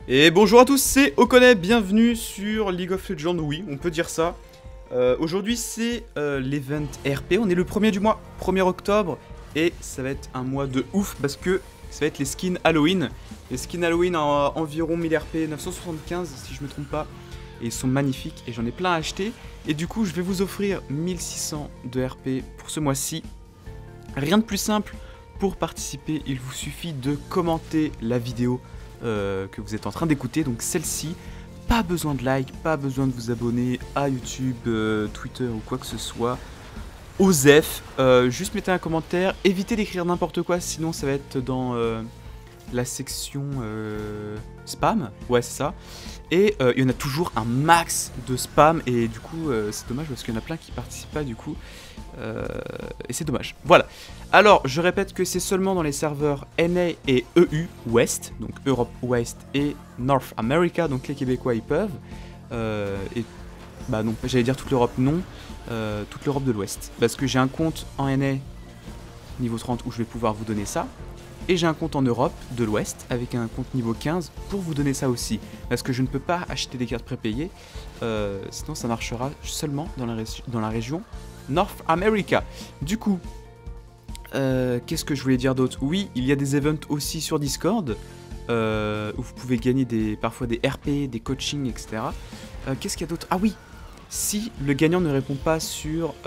Et bonjour à tous, c'est Okone, bienvenue sur League of Legends, oui, on peut dire ça. Aujourd'hui c'est l'event RP, on est le 1er du mois, 1er octobre, et ça va être un mois de ouf parce que ça va être les skins Halloween. Les skins Halloween à environ 1000 RP, 975 si je me trompe pas, et ils sont magnifiques et j'en ai plein à acheter. Et du coup je vais vous offrir 1600 de RP pour ce mois-ci. Rien de plus simple, pour participer il vous suffit de commenter la vidéo que vous êtes en train d'écouter, donc celle-ci. Pas besoin de like, pas besoin de vous abonner à YouTube, Twitter ou quoi que ce soit. Osef, juste mettez un commentaire, évitez d'écrire n'importe quoi, sinon ça va être dans la section spam, ouais c'est ça. Et il y en a toujours un max de spam et du coup c'est dommage parce qu'il y en a plein qui participent pas du coup. Et c'est dommage. Voilà. Alors, je répète que c'est seulement dans les serveurs NA et EU West, donc Europe Ouest et North America, donc les Québécois ils peuvent. Et bah non, j'allais dire toute l'Europe non, toute l'Europe de l'Ouest. Parce que j'ai un compte en NA niveau 30 où je vais pouvoir vous donner ça. Et j'ai un compte en Europe de l'Ouest avec un compte niveau 15 pour vous donner ça aussi. Parce que je ne peux pas acheter des cartes prépayées, sinon ça marchera seulement dans la région North America. Du coup, qu'est-ce que je voulais dire d'autre? Oui, il y a des events aussi sur Discord, où vous pouvez gagner parfois des RP, des coachings, etc. Qu'est-ce qu'il y a d'autre? Ah oui, si le gagnant ne répond pas sur...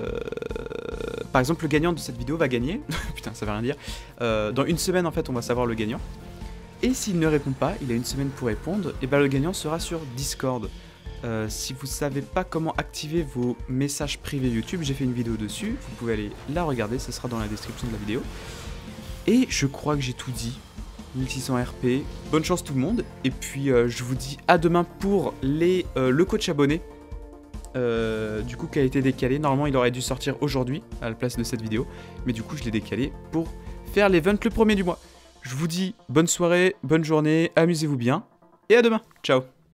par exemple, le gagnant de cette vidéo va gagner. Putain, ça veut rien dire. Dans une semaine, en fait, on va savoir le gagnant. Et s'il ne répond pas, il a une semaine pour répondre, et ben le gagnant sera sur Discord. Si vous savez pas comment activer vos messages privés YouTube, j'ai fait une vidéo dessus, vous pouvez aller la regarder, ça sera dans la description de la vidéo. Et je crois que j'ai tout dit, 1600 RP, bonne chance tout le monde, et puis je vous dis à demain pour le coach abonné, du coup qui a été décalé, normalement il aurait dû sortir aujourd'hui à la place de cette vidéo, mais du coup je l'ai décalé pour faire l'event le 1er du mois. Je vous dis bonne soirée, bonne journée, amusez-vous bien, et à demain, ciao.